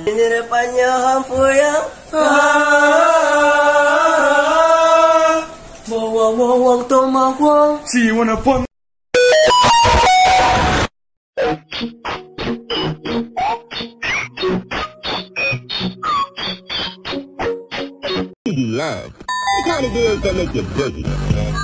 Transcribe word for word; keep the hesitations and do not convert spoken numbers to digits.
Ini depannya hampa yang Mawang mawang tomahawang. See you on a pun. Love. The kind of girls that make you boogie.